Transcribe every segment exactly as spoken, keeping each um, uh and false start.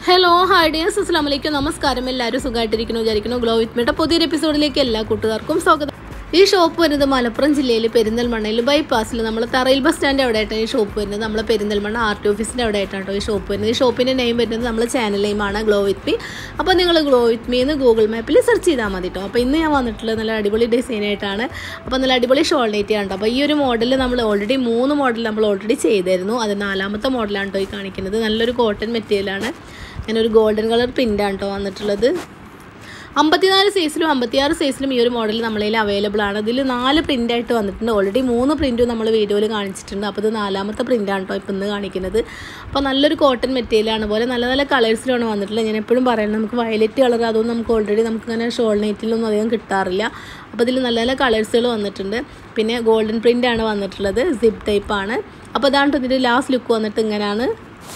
Hello hi dears, അസ്സലാമു അലൈക്കും. നമസ്കാരം. എല്ലാവരും സുഖമായിട്ടിരിക്കുന്നു വിചാരിക്കുന്നു. ഗ്ലോ വിത്ത് മീയുടെ പുതിയൊരു എപ്പിസോഡിലേക്ക് എല്ലാ കൂട്ടുകാർക്കും സ്വാഗതം. ഈ ഷോപ്പ് വരുന്നത് മലപ്പുറം ജില്ലയിൽ പെരിന്തൽമണ്ണയിൽ ബൈപ്പാസിൽ നമ്മൾ തറയിൽ ബസ് സ്റ്റാൻഡ് അവിടെ ആയിട്ടാണ് ഈ ഷോപ്പ് വരുന്നത്. നമ്മൾ പെരിന്തൽമണ്ണ ആർ ടി ഓഫീസിൻ്റെ അവിടെ ആയിട്ടാണ് ഈ ഷോപ്പ് വരുന്നത്. ഈ ഷോപ്പിൻ്റെ നെയിം വരുന്നത് നമ്മൾ ചാനൽ നെയിമാണ് ഗ്ലോ വിത്ത് മീ. അപ്പോൾ നിങ്ങൾ ഗ്ലോ വിത്ത് മീ എന്ന് ഗൂഗിൾ മാപ്പിൽ സെർച്ച് ചെയ്താൽ മതി കേട്ടോ. അപ്പോൾ ഇന്ന് ഞാൻ വന്നിട്ടുള്ളത് നല്ല അടിപൊളി ഡിസൈനായിട്ടാണ്. അപ്പോൾ നല്ല അടിപൊളി ഷോൾ നെറ്റ് ആണ്. അപ്പോൾ ഈ ഒരു മോഡൽ നമ്മൾ ഓൾറെഡി മൂന്ന് മോഡൽ നമ്മൾ ഓൾറെഡി ചെയ്തായിരുന്നു. അത് നാലാമത്തെ മോഡലാണ് കേട്ടോ ഈ കാണിക്കുന്നത്. നല്ലൊരു കോട്ടൺ മെറ്റീരിയലാണ്. ഞാനൊരു ഗോൾഡൻ കളർ പ്രിൻ്റാണ് കേട്ടോ വന്നിട്ടുള്ളത്. അമ്പത്തിനാല് സൈസിലും അമ്പത്തിയാറ് സൈസിലും ഈ ഒരു മോഡൽ നമ്മളതിൽ അവൈലബിൾ ആണ്. ഇതിൽ നാല് പ്രിൻ്റായിട്ട് വന്നിട്ടുണ്ട്. ഓൾറെഡി മൂന്ന് പ്രിൻറ്റും നമ്മൾ വീഡിയോയിൽ കാണിച്ചിട്ടുണ്ട്. അപ്പോൾ ഇത് നാലാമത്തെ പ്രിൻ്റാണ് കേട്ടോ ഇപ്പോൾ ഇന്ന് കാണിക്കുന്നത്. അപ്പോൾ നല്ലൊരു കോട്ടൺ മെറ്റീരിയലാണ്. പോലെ നല്ല നല്ല കളേഴ്സിലാണ് വന്നിട്ടുള്ളത്. ഞാൻ എപ്പോഴും പറയുന്നത് നമുക്ക് വയലറ്റ് കളർ അതൊന്നും നമുക്ക് ഓൾറെഡി നമുക്കിങ്ങനെ ഷോൾ നെറ്റിലൊന്നും അധികം കിട്ടാറില്ല. അപ്പോൾ ഇതിൽ നല്ല നല്ല കളേഴ്സുകൾ വന്നിട്ടുണ്ട്. പിന്നെ ഗോൾഡൻ പ്രിൻ്റാണ് വന്നിട്ടുള്ളത്. സിപ്പ് ടൈപ്പാണ്. അപ്പോൾ അതാണ് ഇതിൻ്റെ ലാസ്റ്റ് ലുക്ക് വന്നിട്ട് ഇങ്ങനെയാണ്.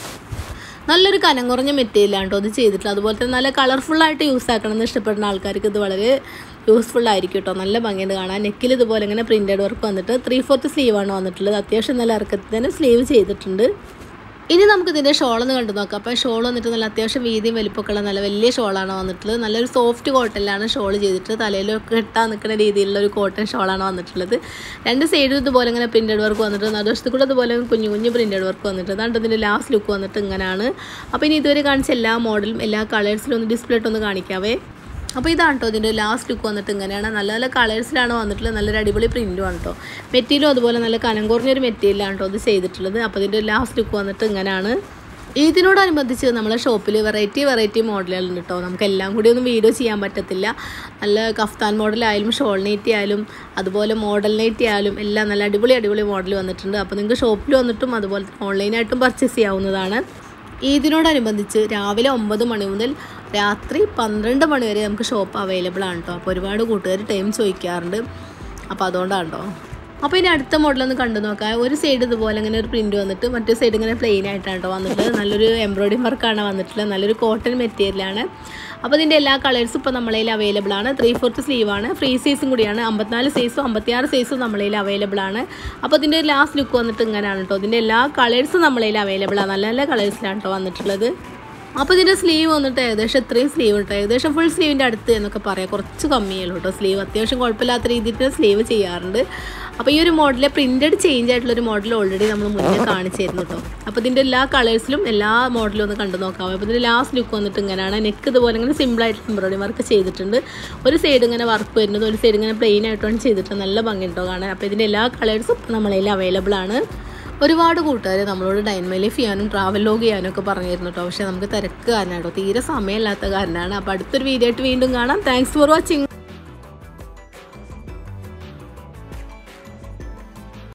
നല്ലൊരു കനം കുറഞ്ഞ മെറ്റീരിയലാണ് കേട്ടോ ഇത് ചെയ്തിട്ടുള്ളത്. അതുപോലെ തന്നെ നല്ല കളർഫുള്ളായിട്ട് യൂസ് ആക്കണമെന്ന് ഇഷ്ടപ്പെടുന്ന ആൾക്കാർക്ക് ഇത് വളരെ യൂസ്ഫുൾ ആയിരിക്കും കേട്ടോ. നല്ല ഭംഗിയുണ്ട് കാണാൻ. നെക്കിൽ ഇതുപോലെ ഇങ്ങനെ പ്രിൻറ്റഡ് വർക്ക് വന്നിട്ട് ത്രീ ഫോർത്ത് സ്ലീവാണ് വന്നിട്ടുള്ളത്. അത്യാവശ്യം നല്ല ഇറക്കത്തിൽ തന്നെ സ്ലീവ് ചെയ്തിട്ടുണ്ട്. ഇനി നമുക്ക് ഇതിൻ്റെ ഷോളൊന്ന് കണ്ടു നോക്കാം. അപ്പോൾ ഷോൾ വന്നിട്ട് നല്ല അത്യാവശ്യം വീതിയും വലിപ്പമൊക്കെയുള്ള നല്ല വലിയ ഷോളാണ് വന്നിട്ടുള്ളത്. നല്ലൊരു സോഫ്റ്റ് കോട്ടണിലാണ് ഷോൾ ചെയ്തിട്ട് തലയിലൊക്കെ കെട്ടാൻ നിൽക്കുന്ന രീതിയിലുള്ള ഒരു കോട്ടൺ ഷോളാണ് വന്നിട്ടുള്ളത്. രണ്ട് സൈഡും ഇതുപോലെ ഇങ്ങനെ പ്രിൻറ്റഡ് വർക്ക് വന്നിട്ട് നടുവശത്ത് കൂടെ ഇതുപോലെ കുഞ്ഞു കുഞ്ഞു പ്രിൻറ്റഡ് വർക്ക് വന്നിട്ട് അതാണ് ഇതിൻ്റെ ലാസ്റ്റ് ലുക്ക് വന്നിട്ട് ഇങ്ങനെയാണ്. അപ്പോൾ ഇനി ഇതുവരെ കാണിച്ച എല്ലാ മോഡലും എല്ലാ കളേഴ്സിലും ഒന്ന് ഡിസ്പ്ലേ ഇട്ടൊന്ന് കാണിക്കാവേ. അപ്പോൾ ഇതാണ് കേട്ടോ ഇതിൻ്റെ ലാസ്റ്റ് ലുക്ക് വന്നിട്ട് ഇങ്ങനെയാണ്. നല്ല നല്ല കളേഴ്സിലാണ് വന്നിട്ടുള്ളത്. നല്ലൊരു അടിപൊളി പ്രിൻറ്റുമാണ് കേട്ടോ. മെറ്റീരിയലും അതുപോലെ നല്ല കനം കുറഞ്ഞൊരു മെറ്റീരിയലാണ് കേട്ടോ ഇത് ചെയ്തിട്ടുള്ളത്. അപ്പോൾ ഇതിൻ്റെ ലാസ്റ്റ് ലുക്ക് വന്നിട്ട് ഇങ്ങനെയാണ്. ഇതിനോടനുബന്ധിച്ച് നമ്മളെ ഷോപ്പിൽ വെറൈറ്റി വെറൈറ്റി മോഡലുകളുണ്ട് കേട്ടോ. നമുക്ക് എല്ലാം കൂടി ഒന്നും വീഡിയോ ചെയ്യാൻ പറ്റത്തില്ല. നല്ല കഫ്താൻ മോഡലായാലും ഷോൾ നെറ്റി ആയാലും അതുപോലെ മോഡൽ നെറ്റി ആയാലും എല്ലാം നല്ല അടിപൊളി അടിപൊളി മോഡൽ വന്നിട്ടുണ്ട്. അപ്പോൾ നിങ്ങൾക്ക് ഷോപ്പിൽ വന്നിട്ടും അതുപോലെ ഓൺലൈനായിട്ടും പർച്ചേസ് ചെയ്യാവുന്നതാണ്. ഇതിനോടനുബന്ധിച്ച് രാവിലെ ഒമ്പത് മണി മുതൽ രാത്രി പന്ത്രണ്ട് മണി വരെ നമുക്ക് ഷോപ്പ് അവൈലബിൾ ആണ് കേട്ടോ. അപ്പോൾ ഒരുപാട് കൂട്ടുകാർ ടൈം ചോദിക്കാറുണ്ട്. അപ്പോൾ അതുകൊണ്ടാണ് കേട്ടോ. അപ്പോൾ ഇനി അടുത്ത മോഡലൊന്ന് കണ്ടു നോക്കാം. ഒരു സൈഡ് ഇതുപോലെ ഇങ്ങനെ ഒരു പ്രിൻറ്റ് വന്നിട്ട് മറ്റേ സൈഡ് ഇങ്ങനെ പ്ലെയിൻ ആയിട്ടാണ് കേട്ടോ വന്നിട്ടുള്ളത്. നല്ലൊരു എംബ്രോയിഡറി വർക്കാണ് വന്നിട്ടുള്ളത്. നല്ലൊരു കോട്ടൺ മെറ്റീരിയലാണ്. അപ്പോൾ ഇതിൻ്റെ എല്ലാ കളേഴ്സും ഇപ്പോൾ നമ്മളതിൽ അവൈലബിൾ ആണ്. Three fourth സ്ലീവാണ്. ഫ്രീ സൈസും കൂടിയാണ്. അമ്പത്തിനാല് സൈസും അമ്പത്തിയാറ് സൈസും നമ്മളതിൽ അവൈലബിൾ ആണ്. അപ്പോൾ ഇതിൻ്റെ ലാസ്റ്റ് ലുക്ക് വന്നിട്ട് ഇങ്ങനെയാണ് കേട്ടോ. ഇതിൻ്റെ എല്ലാ കളേഴ്സും നമ്മളതിൽ അവൈലബിൾ ആണ്. നല്ല നല്ല കളേഴ്സിലാണ് കേട്ടോ വന്നിട്ടുള്ളത്. അപ്പോൾ ഇതിൻ്റെ സ്ലീവ് വന്നിട്ട് ഏകദേശം ഇത്രയും സ്ലീവ് കേട്ടോ. ഏകദേശം ഫുൾ സ്ലീവിൻ്റെ അടുത്ത് എന്നൊക്കെ പറയാം. കുറച്ച് കമ്മിയുള്ളൂ കേട്ടോ സ്ലീവ്. അത്യാവശ്യം കുഴപ്പമില്ലാത്ത രീതിയിൽ സ്ലീവ് ചെയ്യാറുണ്ട്. അപ്പോൾ ഈ ഒരു മോഡൽ പ്രിൻറ്റഡ് ചേഞ്ച് ആയിട്ടുള്ളൊരു മോഡൽ ഓൾറെഡി നമ്മൾ മുന്നേ കാണിച്ചിരുന്നു കേട്ടോ. അപ്പോൾ ഇതിൻ്റെ എല്ലാ കളേഴ്സിലും എല്ലാ മോഡലും ഒന്ന് കണ്ടു നോക്കാം. അപ്പോൾ ഇതിൻ്റെ ലാസ്റ്റ് ലുക്ക് വന്നിട്ട് ഇങ്ങനെയാണ്. നെക്ക് ഇതുപോലെ ഇങ്ങനെ സിമ്പിളായിട്ട് എംബ്രോയിഡറി വർക്ക് ചെയ്തിട്ടുണ്ട്. ഒരു സൈഡ് ഇങ്ങനെ വർക്ക് വരുന്നത്, ഒരു സൈഡ് ഇങ്ങനെ പ്ലെയിൻ ആയിട്ടാണ് ചെയ്തിട്ട് നല്ല ഭംഗിയുണ്ടോ കാണാൻ. അപ്പോൾ ഇതിൻ്റെ എല്ലാ കളേഴ്സും നമ്മളതിൽ അവൈലബിൾ ആണ്. ഒരുപാട് കൂട്ടുകാർ നമ്മളോട് ഡൈൻമേ ലൈഫ് ചെയ്യാനും ട്രാവൽ ലോഗ് ചെയ്യാനും ഒക്കെ പറഞ്ഞിരുന്നു കേട്ടോ. പക്ഷേ നമുക്ക് തിരക്ക് കാരണമാണ് കേട്ടോ. തീരെ സമയമില്ലാത്ത കാരണമാണ്. അപ്പോൾ അടുത്തൊരു വീഡിയോ ആയിട്ട് വീണ്ടും കാണാം. Thanks for watching.